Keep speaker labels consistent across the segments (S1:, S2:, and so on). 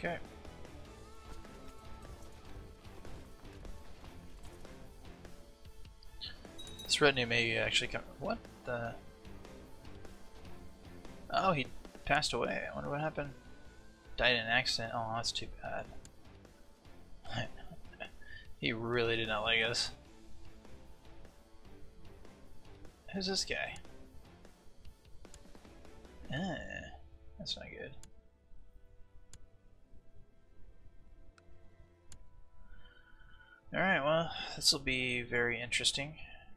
S1: Okay. This retinue may actually come. What the? Oh, he passed away. I wonder what happened. Died in an accident. Oh, that's too bad. He really did not like us. Who's this guy? That's not good. Alright, well, this will be very interesting.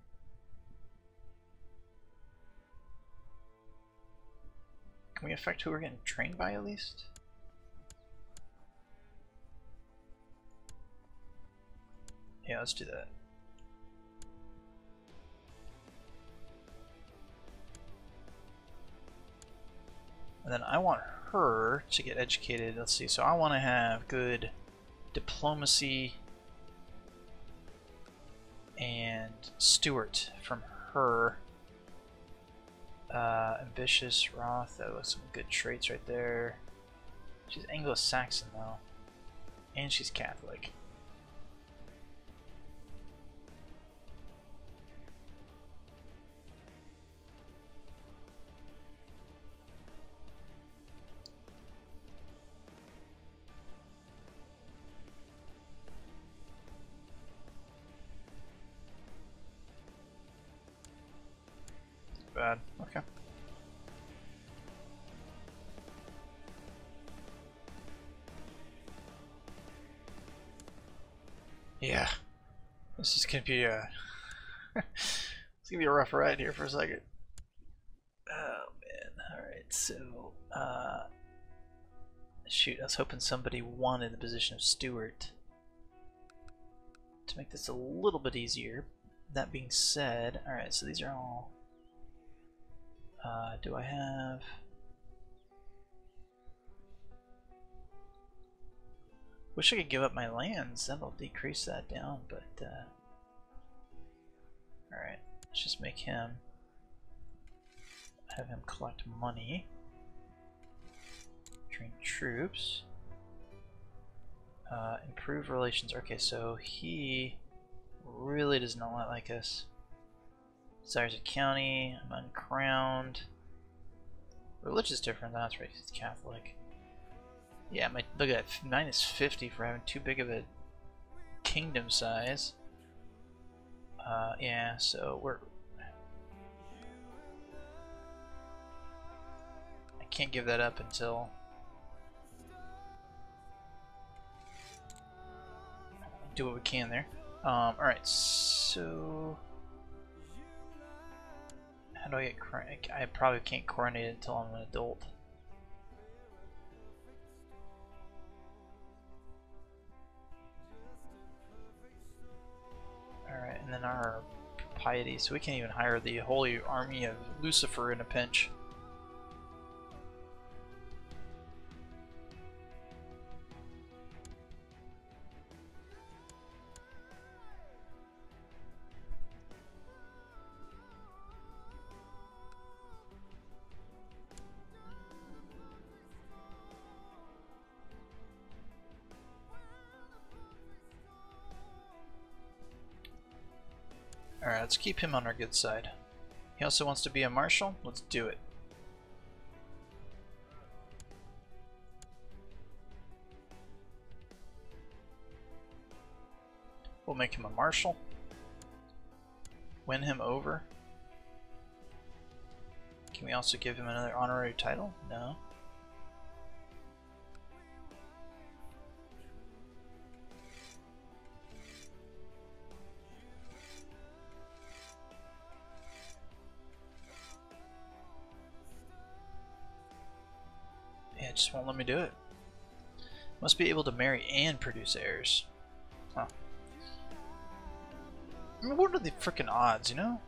S1: Can we affect who we're getting trained by at least? Yeah, let's do that. And then I want her to get educated. Let's see, so I want to have good diplomacy and Stewart from her. Ambitious, Roth, that was some good traits right there. She's Anglo-Saxon though. And she's Catholic. Bad. Okay. Yeah. This is gonna be a it's gonna be a rough ride here for a second. Oh man. Alright, so shoot, I was hoping somebody wanted the position of steward to make this a little bit easier. That being said, alright, so these are all do I have... Wish I could give up my lands, that'll decrease that down, but alright, let's just make him, have him collect money, train troops, improve relations. Okay, so he really does not like us. Desires a county, I'm uncrowned. Religion's different, that's right, he's Catholic. Yeah, look at that, -50 for having too big of a kingdom size. Yeah, so I can't give that up until do what we can there. Alright, so how do I get coronated? I probably can't coronate it until I'm an adult. Alright, and then our piety, so we can't even hire the holy army of Lucifer in a pinch. Alright, let's keep him on our good side. He also wants to be a marshal? Let's do it. We'll make him a marshal. Win him over. Can we also give him another honorary title? No. Yeah, it just won't let me do it. Must be able to marry and produce heirs. Huh. I mean, what are the frickin' odds, you know?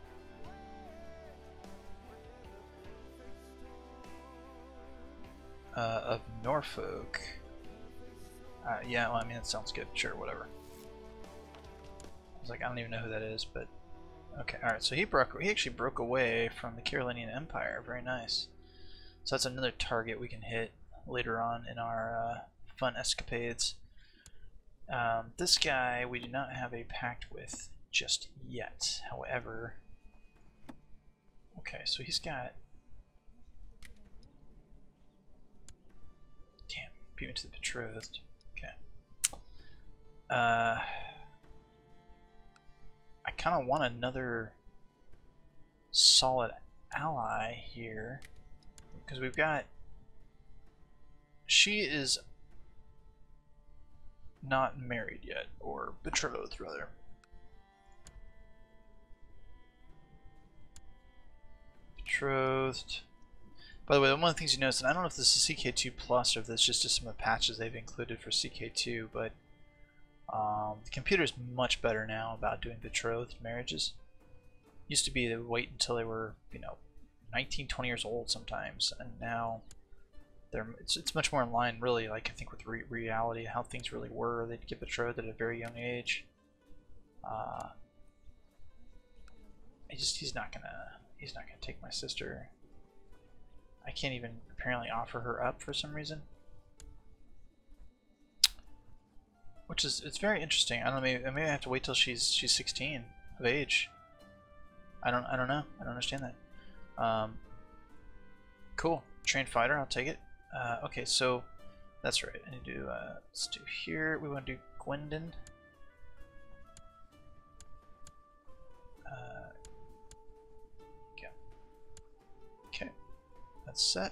S1: Of Norfolk. Yeah, well, I mean, that sounds good. Sure, whatever. I was like, I don't even know who that is, but okay. All right, so he actually broke away from the Carolinian Empire. Very nice. So that's another target we can hit later on in our fun escapades. This guy we do not have a pact with just yet. However, okay, so he's got. Damn, beat me to the betrothed. Okay. I kind of want another solid ally here because we've got. She is not married yet, or betrothed rather. Betrothed. By the way, one of the things you notice, and I don't know if this is CK2 Plus or if this is just some of the patches they've included for CK2, but the computer's much better now about doing betrothed marriages. Used to be they would wait until they were, you know, 19, 20 years old sometimes, and now it's much more in line, really, like I think with reality, how things really were. They'd get betrothed at a very young age. He's not gonna take my sister. I can't even apparently offer her up for some reason, which is it's very interesting. I don't know. Maybe I have to wait till she's 16 of age. I don't know. I don't understand that. Cool. Trained fighter. I'll take it. Okay, so that's right. I need to do, let's do here. We want to do Gwendon. Okay, that's set.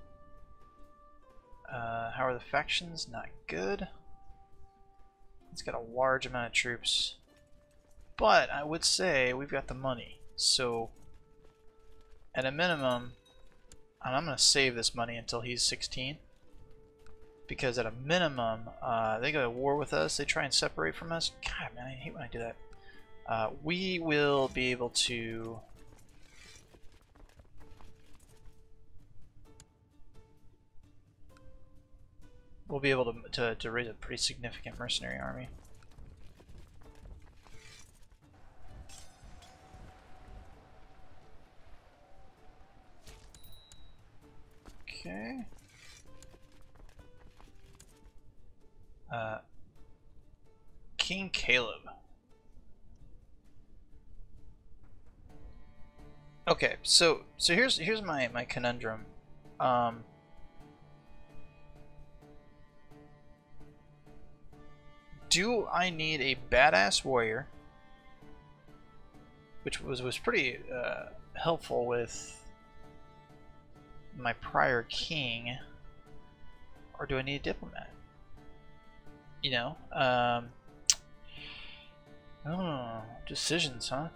S1: How are the factions? Not good. It's got a large amount of troops, but I would say we've got the money. So, at a minimum. And I'm going to save this money until he's 16. Because at a minimum, they go to war with us. They try and separate from us. God, man, I hate when I do that. We will be able to... We'll be able to raise a pretty significant mercenary army. Okay. King Caleb. Okay, so here's my conundrum. Do I need a badass warrior, which was pretty helpful with my prior king, or do I need a diplomat? You know, oh, decisions, huh?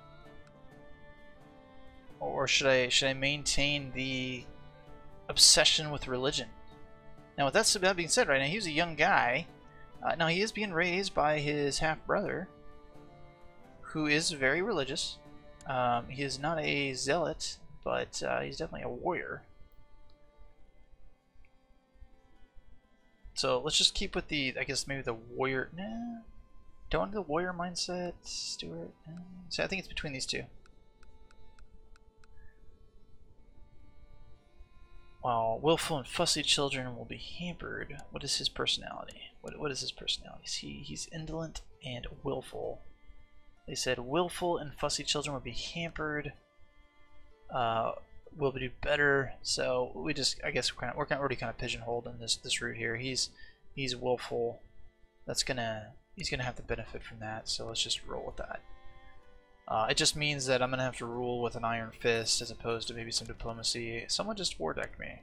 S1: Or should I maintain the obsession with religion? Now, with that being said, right now he's a young guy. Now he is being raised by his half brother, who is very religious. He is not a zealot, but he's definitely a warrior. So let's just keep with the, I guess maybe the warrior. Nah, don't want the warrior mindset, Stuart. So I think it's between these two. While willful and fussy children will be hampered. What is his personality? What is his personality? He's indolent and willful. They said willful and fussy children will be hampered. Will do better. So we just, I guess we're already kind of pigeonholed in this route here. He's willful. He's gonna have the benefit from that. So let's just roll with that. It just means that I'm gonna have to rule with an iron fist as opposed to maybe some diplomacy. Someone just war decked me.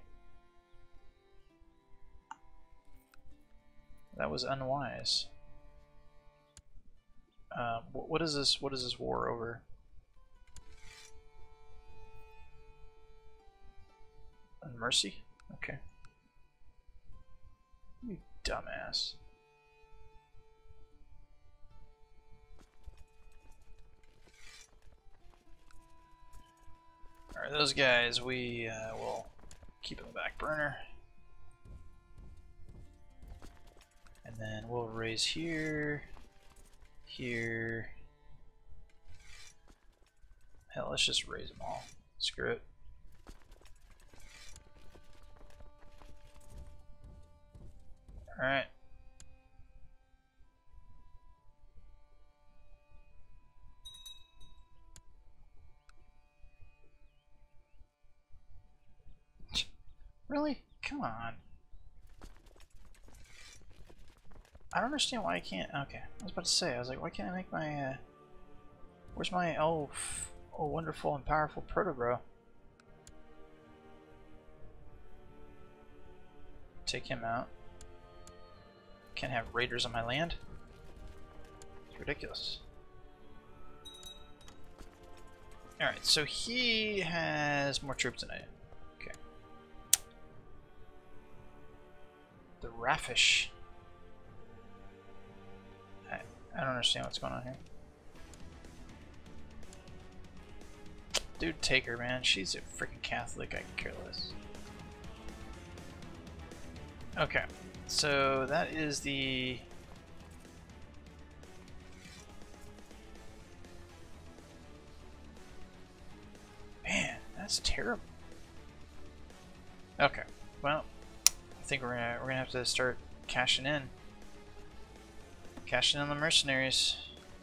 S1: That was unwise. What is this? What is this war over? Mercy? Okay. You dumbass. Alright, those guys we will keep in the back burner. And then we'll raise here, here. Hell, let's just raise them all. Screw it. Alright. Really? Come on. I don't understand why I can't. Okay, I was about to say, I was like, why can't I make my, where's my, oh, wonderful and powerful proto-bro? Take him out. Can't have raiders on my land. It's ridiculous. Alright, so he has more troops than I do. Okay. The Raffish. I don't understand what's going on here. Dude, take her, man. She's a freaking Catholic. I can care less. Okay, so that is the... Man, that's terrible. Okay, well, I think we're gonna have to start cashing in. Cashing in the mercenaries.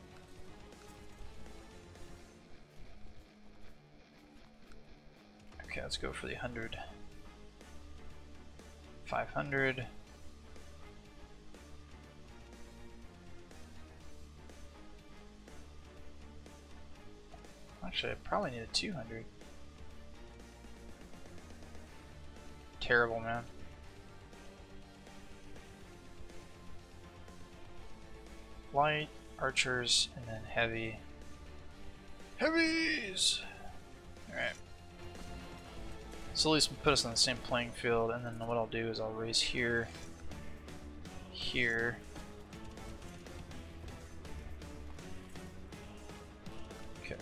S1: Okay, let's go for the 100. 500. Actually, I probably need a 200. Terrible, man. Light, archers, and then heavy. Heavies! Alright. So at least put us on the same playing field, and then what I'll do is I'll raise here, here. Okay.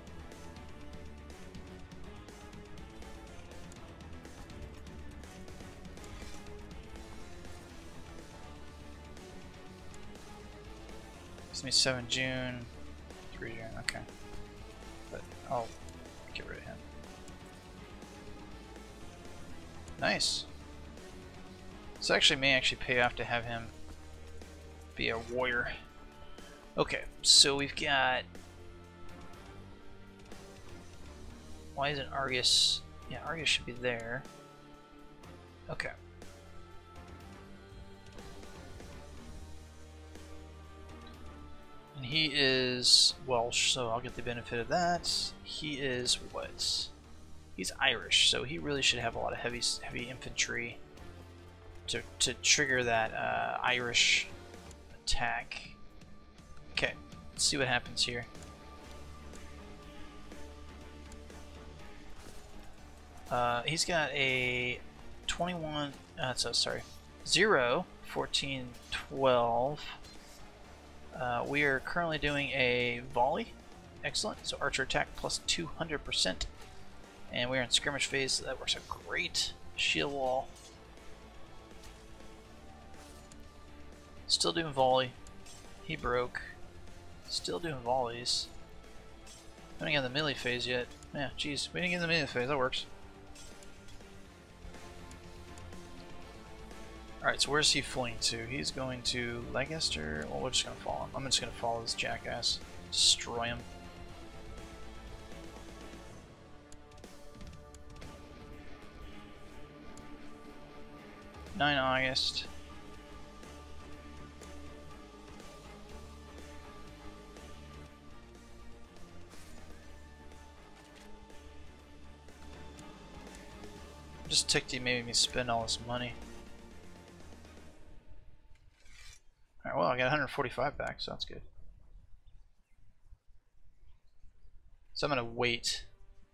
S1: Gives me 7 June, 3 June, okay. But I'll get rid of him. Nice. So actually may actually pay off to have him be a warrior. Okay, so we've got... Why isn't Argus... Yeah, Argus should be there. Okay. And he is Welsh, so I'll get the benefit of that. He is what? He's Irish, so he really should have a lot of heavy infantry to trigger that Irish attack. Okay, let's see what happens here. He's got a 21, sorry, 0, 14, 12. We are currently doing a volley. Excellent. So archer attack plus 200%. And we're in skirmish phase, so that works out great. Shield wall. Still doing volley. He broke. Still doing volleys. Haven't got the melee phase yet. Yeah, geez, we didn't get the melee phase. That works. Alright, so where's he fleeing to? He's going to Leicester. Well, we're just going to follow him. I'm just going to follow this jackass. Destroy him. August. I'm just ticked he made me spend all this money. Alright, well I got 145 back, so that's good. So I'm gonna wait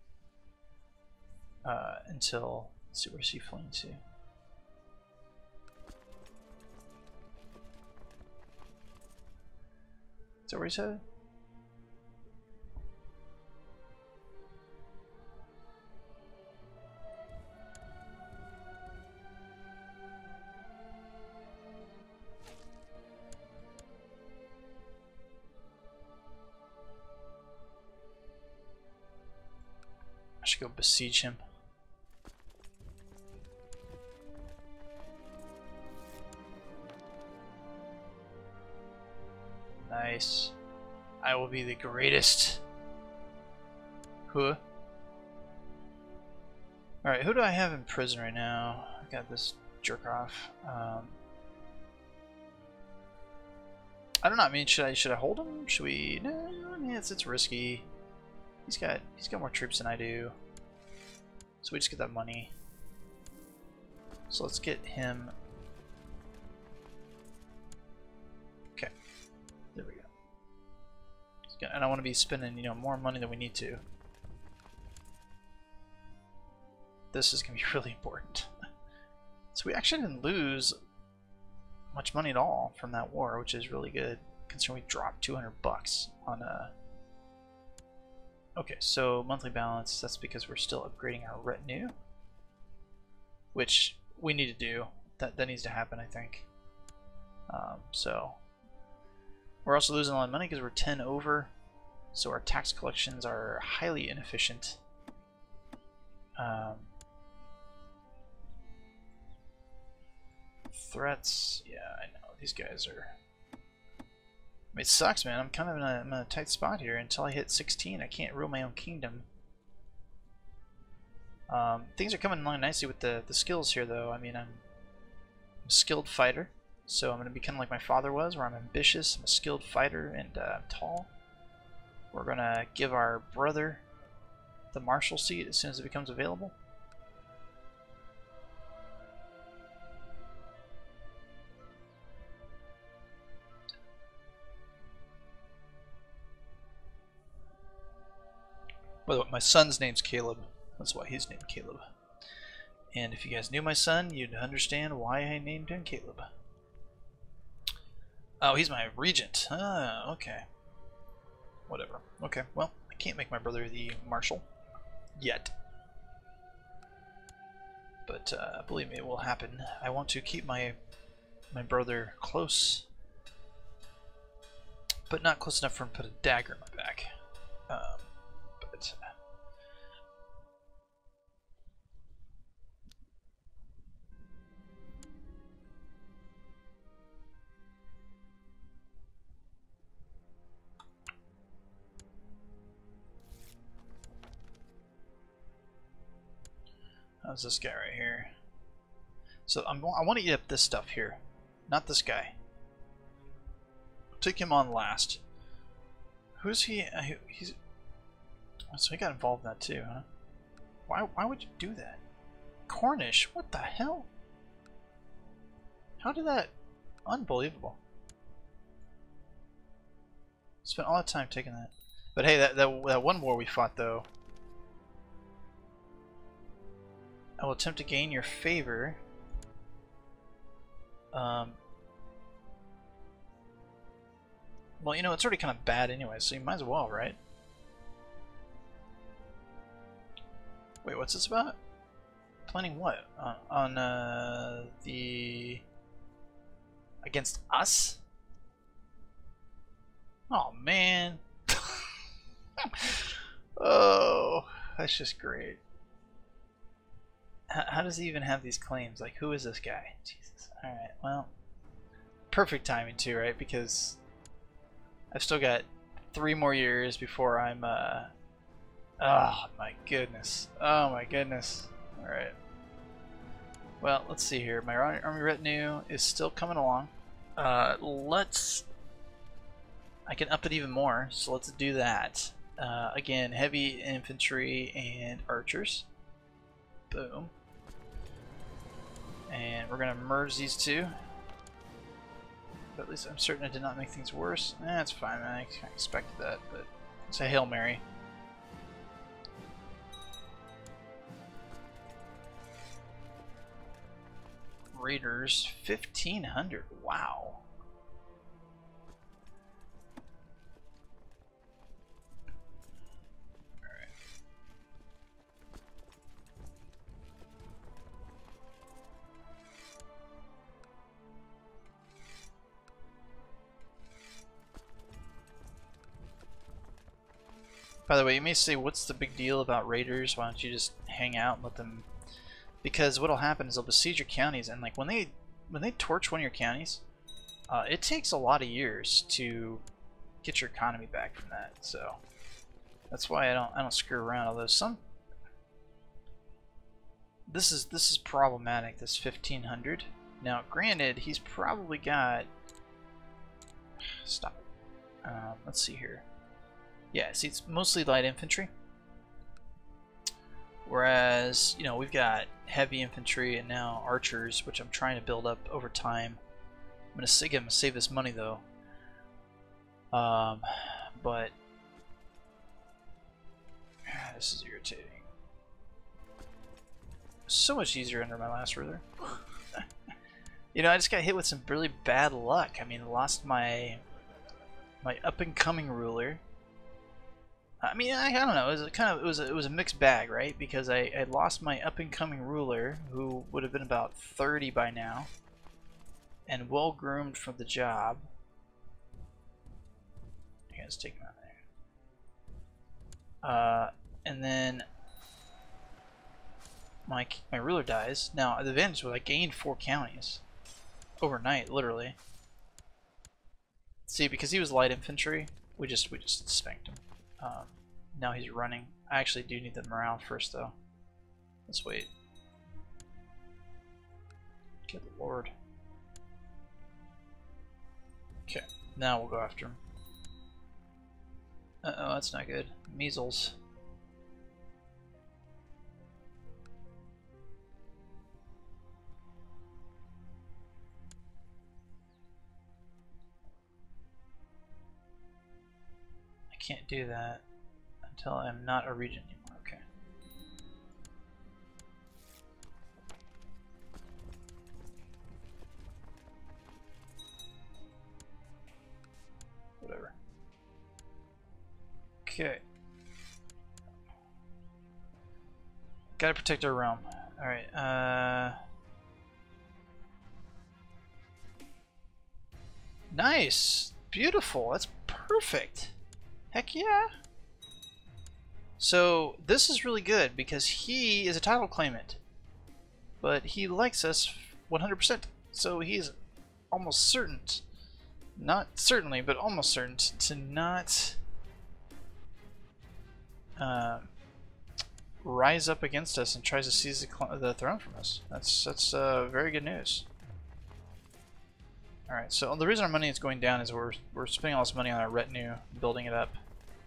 S1: until, let's see, where's he fleeing to? Is that where he's headed? I should go besiege him. Nice. I will be the greatest. Huh? Alright, who do I have in prison right now? I got this jerk off. I don't know. I mean, should I hold him? Should we? No, I mean it's risky. He's got more troops than I do. So we just get that money. So let's get him. Okay, there we go. And I want to be spending, more money than we need to. This is gonna be really important. So we actually didn't lose much money at all from that war, which is really good, considering we dropped 200 bucks on a. Okay, so monthly balance. That's because we're still upgrading our retinue, which we need to do. That needs to happen, I think. So we're also losing a lot of money because we're 10 over, so our tax collections are highly inefficient. Threats, yeah, I know these guys are. I mean, it sucks, man. I'm kind of in a tight spot here. Until I hit 16, I can't rule my own kingdom. Things are coming along nicely with the skills here, though. I mean, I'm a skilled fighter, so I'm going to be kind of like my father was, where I'm ambitious. I'm a skilled fighter, and I'm tall. We're going to give our brother the marshal seat as soon as it becomes available. By the way, my son's name's Caleb. That's why he's named Caleb. And if you guys knew my son, you'd understand why I named him Caleb. Oh, he's my regent. Ah, okay. Whatever. Okay, well, I can't make my brother the marshal. Yet. But believe me, it will happen. I want to keep my brother close. But not close enough for him to put a dagger in my back. How's this guy right here? So I want to eat up this stuff here, not this guy. I'll take him on last. Who's he? He's. So he got involved in that too, huh? Why would you do that? Cornish? What the hell? How did that? Unbelievable. Spent all that time taking that. But hey, that one war we fought though. I will attempt to gain your favor. Well, it's already kind of bad anyway, so you might as well, right? Wait, what's this about? Planning what? On the... Against us? Oh, man. Oh, that's just great. How does he even have these claims? Like, who is this guy? Jesus. Alright, well. Perfect timing, too, right? Because I've still got 3 more years before I'm, oh, my goodness. Oh, my goodness. Alright. Well, let's see here. My army retinue is still coming along. I can up it even more, so let's do that. Again, heavy infantry and archers. Boom. And we're going to merge these two. But at least I'm certain I did not make things worse. That's fine, man. I expected that, but it's a Hail Mary. Raiders, 1,500. Wow. By the way, you may say, what's the big deal about raiders? Why don't you just hang out and let them... Because what'll happen is they'll besiege your counties, and like when they torch one of your counties, it takes a lot of years to get your economy back from that. So that's why I don't screw around. Although this is problematic. This 1500. Now, granted, he's probably got. Stop. Let's see here. Yeah, see, it's mostly light infantry. Whereas, you know, we've got heavy infantry and now archers, which I'm trying to build up over time. I'm gonna save this money though. But this is irritating. So much easier under my last ruler. You know, I just got hit with some really bad luck. I mean, lost my up and coming ruler. I mean, I don't know. It was a mixed bag, right? Because I lost my up and coming ruler, who would have been about 30 by now, and well groomed for the job. Okay, let's take him out there. And then my ruler dies. Now the advantage was I gained 4 counties overnight, literally. See, because he was light infantry, we just spanked him. Now he's running. I actually do need the morale first, though. Let's wait. Good lord. Okay, now we'll go after him. Uh-oh, that's not good. Measles. I can't do that until I'm not a regent anymore. Okay. Whatever. Okay. Gotta protect our realm. Alright, nice! Beautiful! That's perfect! Heck yeah! So, this is really good because he is a title claimant. But he likes us 100%. So he's almost certain, not certainly, but almost certain to not rise up against us and tries to seize the throne from us. That's very good news. All right, so the reason our money is going down is we're spending all this money on our retinue, building it up.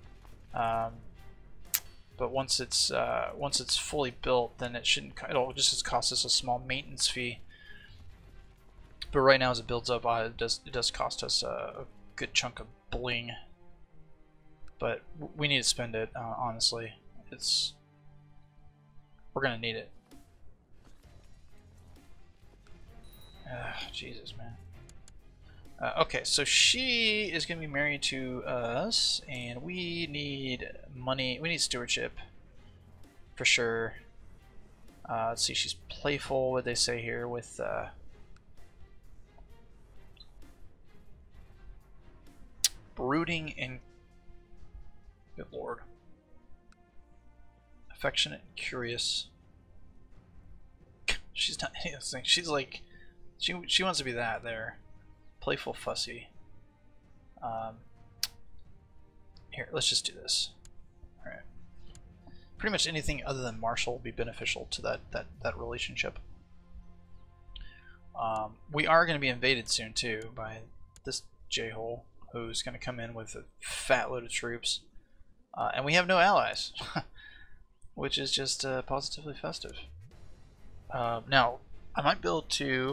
S1: But once it's fully built, then it'll just cost us a small maintenance fee. But right now, as it builds up, it does cost us a good chunk of bling. But we need to spend it, honestly. We're gonna need it. Jesus, man. Okay, so she is going to be married to us, and we need money. We need stewardship, for sure. Let's see, she's playful, what they say here, with brooding and, good lord, affectionate and curious. She's not any of those things. She's like, she wants to be that there. Playful, fussy. Here, let's just do this. All right. Pretty much anything other than martial will be beneficial to that relationship. We are going to be invaded soon too by this j-hole who's going to come in with a fat load of troops, and we have no allies, which is just positively festive. Now, I might be able to.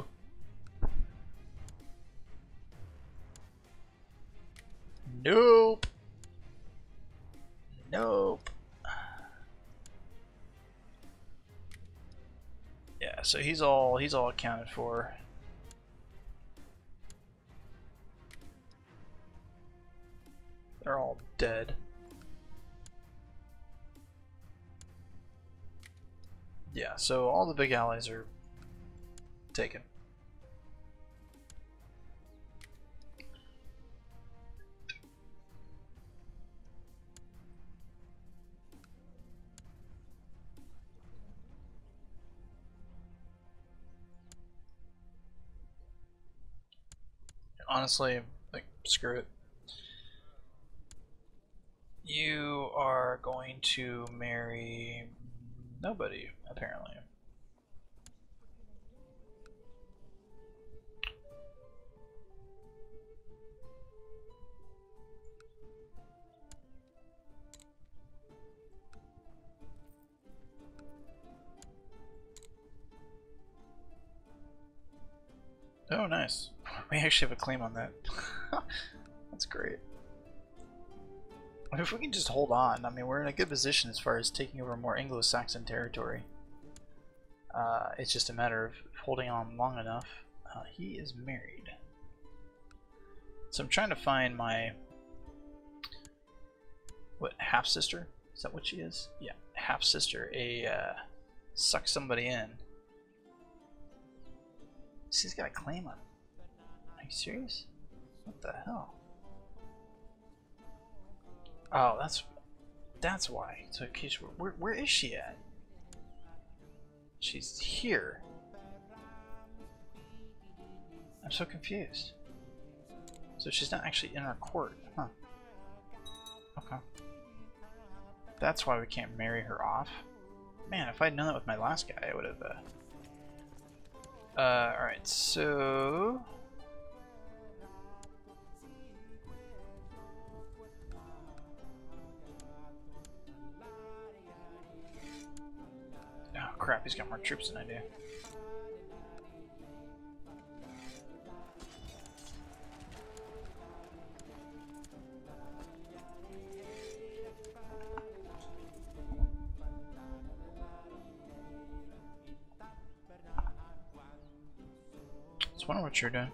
S1: Nope. Nope. Yeah, so he's all accounted for. They're all dead. Yeah, so all the big allies are taken. Honestly, like, screw it. You are going to marry nobody, apparently. Oh, nice. We actually have a claim on that. That's great. If we can just hold on, I mean, we're in a good position as far as taking over more Anglo-Saxon territory. It's just a matter of holding on long enough. He is married. So I'm trying to find my... what, half-sister? Is that what she is? Yeah, half-sister. Suck somebody in. She's got a claim on him. Are you serious? What the hell? Oh, that's why. So, okay, where is she at? She's here. I'm so confused. So she's not actually in our court, huh? Okay. That's why we can't marry her off. Man, if I'd known that with my last guy, I would have. Alright, so... oh crap, he's got more troops than I do. I wonder what you're doing.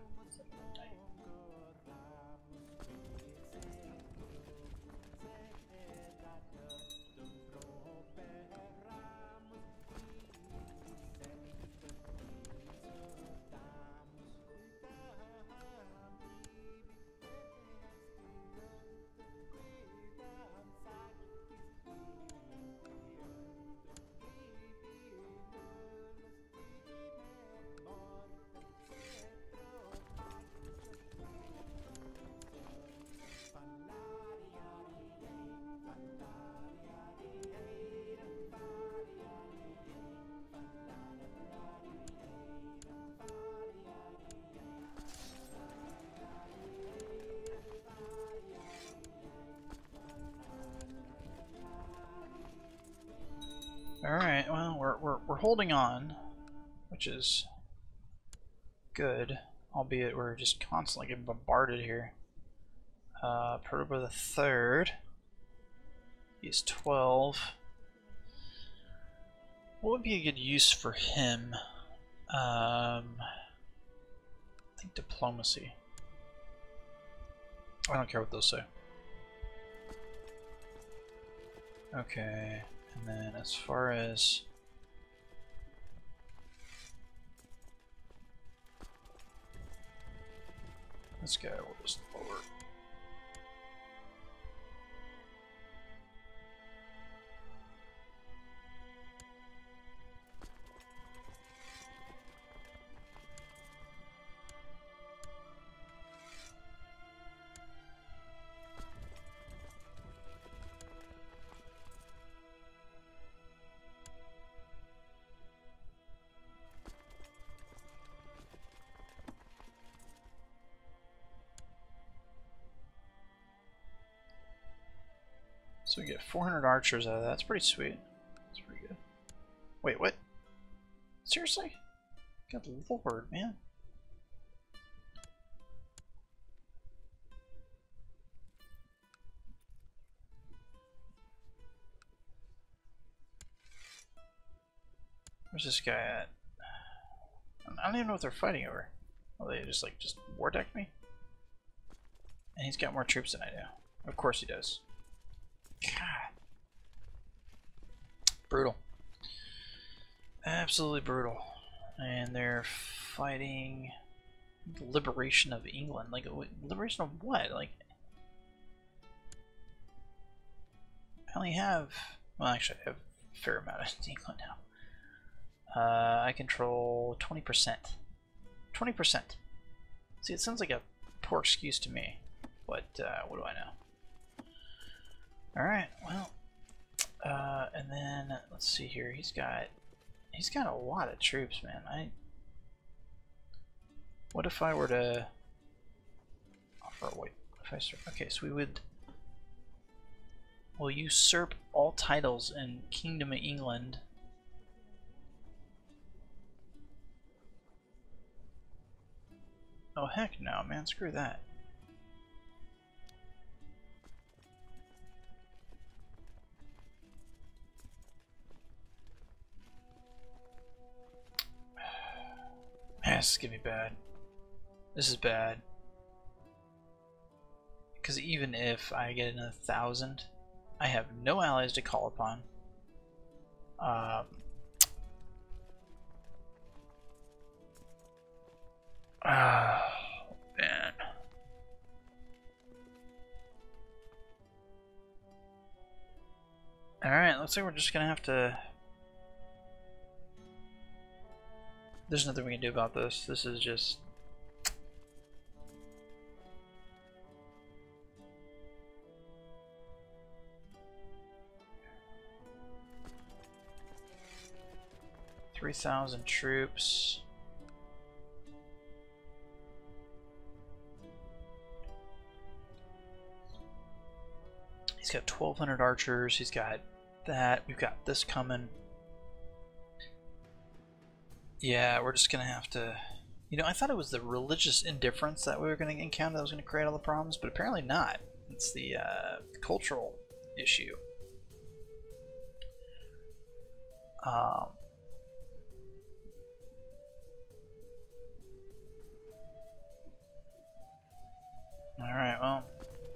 S1: Alright, well, we're holding on, which is good, albeit we're just constantly getting bombarded here. Perturba the Third, he's 12. What would be a good use for him? I think diplomacy. I don't care what those say. Okay. And then as far as this guy, will just lower. So we get 400 archers out of that. That's pretty sweet. That's pretty good. Wait, what? Seriously? Good lord, man. Where's this guy at? I don't even know what they're fighting over. Oh, they just war decked me? And he's got more troops than I do. Of course he does. God. Brutal. Absolutely brutal. And they're fighting the liberation of England. Like, liberation of what? Like, I only have, well, actually I have a fair amount of England now. I control 20%. 20%. See, it sounds like a poor excuse to me, but what do I know? Alright, well, and then let's see here. He's got a lot of troops, man. What if I were to offer wait, if I start, okay, so we'll usurp all titles in Kingdom of England. Oh heck no, man, screw that. Man, this is gonna be bad. This is bad. Because even if I get another 1,000, I have no allies to call upon. Man. Alright, looks like we're just gonna have to... There's nothing we can do about this. This is just... $3,000 troops. He's got 1,200 archers. He's got that. We've got this coming. Yeah, we're just gonna have to... You know, I thought it was the religious indifference that we were gonna encounter that was gonna create all the problems, but apparently not. It's the cultural issue. Alright, well.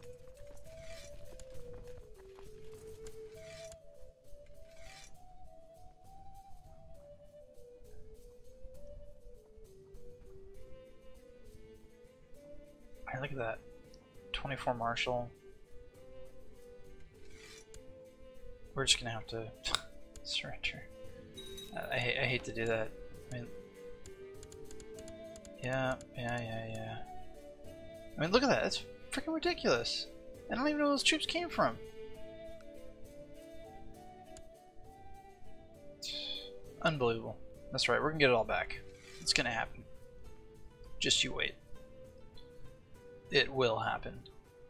S1: Hey, look at that. 24 martial. We're just gonna have to surrender. I hate to do that. I mean, yeah. I mean, look at that. That's freaking ridiculous. I don't even know where those troops came from. Unbelievable. That's right. We're gonna get it all back. It's gonna happen. Just you wait. It will happen.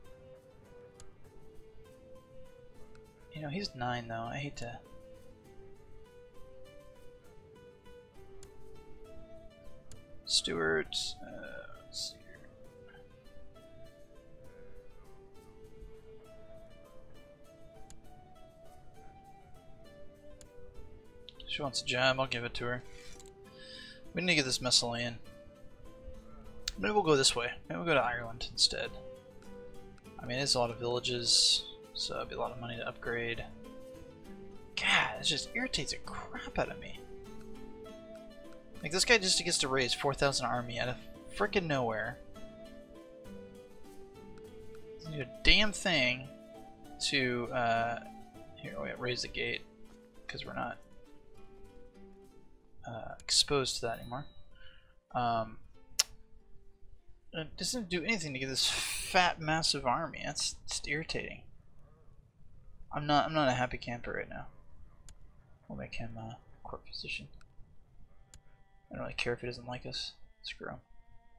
S1: You know, he's 9 though. I hate to... Stewards. Let's see here. She wants a job, I'll give it to her. We need to get this Messalian. Maybe we'll go this way. Maybe we'll go to Ireland instead. I mean, it's a lot of villages, so it'll be a lot of money to upgrade. God, it just irritates the crap out of me. Like, this guy just gets to raise 4,000 army out of frickin' nowhere. Doesn't do a damn thing to, here, wait, raise the gate, because we're not exposed to that anymore. It doesn't do anything to get this fat, massive army. That's just irritating. I'm not a happy camper right now. We'll make him court physician. I don't really care if he doesn't like us. Screw him.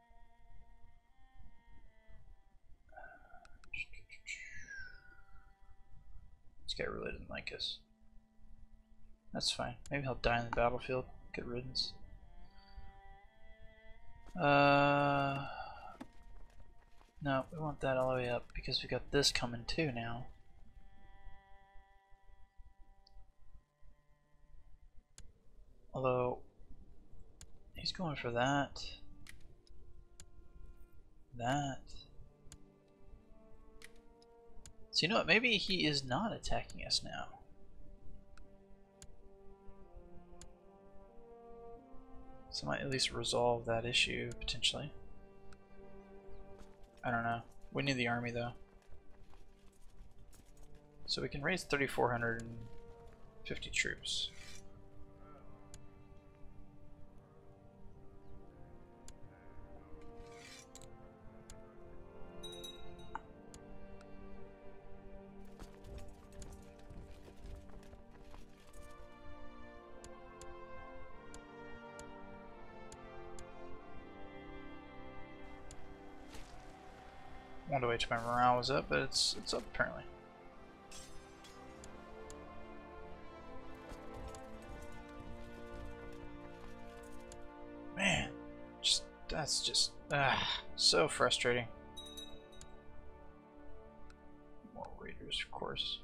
S1: This guy really doesn't like us. That's fine. Maybe he'll die on the battlefield. Good riddance. No, we want that all the way up because we got this coming too now. Although he's going for that. So you know what? Maybe he is not attacking us now. So I might at least resolve that issue potentially. I don't know. We need the army though. So we can raise 3,450 troops. Wonder wait till my morale was up, but it's up apparently. Man, that's just so frustrating. More raiders, of course.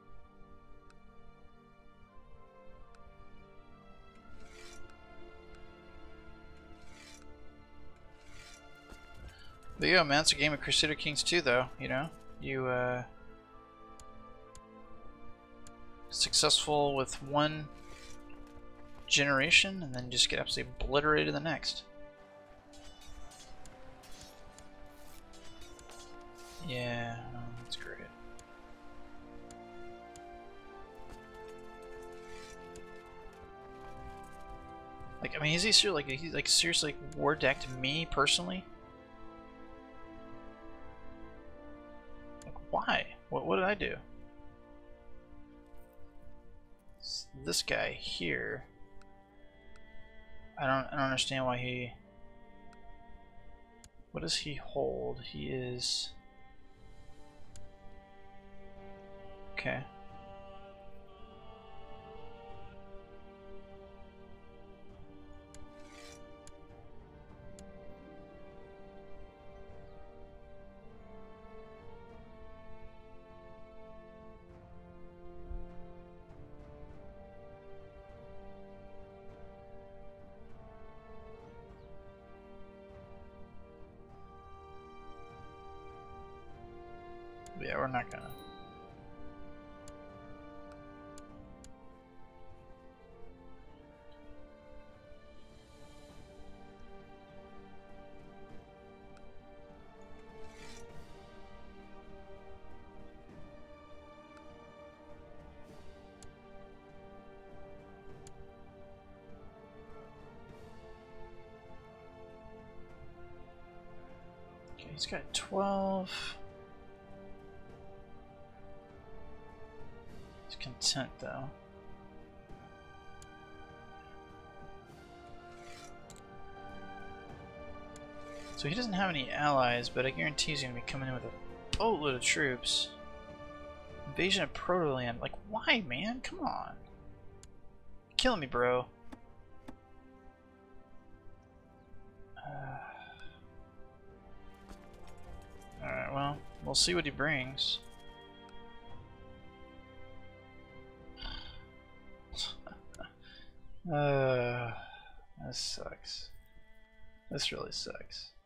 S1: But yeah, man, it's a game of Crusader Kings 2, though. You know, you successful with one generation, and then just get absolutely obliterated the next. Yeah, that's great. Like, I mean, is he seriously seriously war decked me personally? Like, why? What did I do? It's this guy here. I don't understand why he. What does he hold? He is. Okay. Yeah, we're not gonna. Okay, he's got 12. Content though. So he doesn't have any allies, but I guarantee he's gonna be coming in with a boatload of troops. Invasion of Protoland. Like, why, man? Come on. You're killing me, bro. Alright, well, we'll see what he brings. This sucks. This really sucks.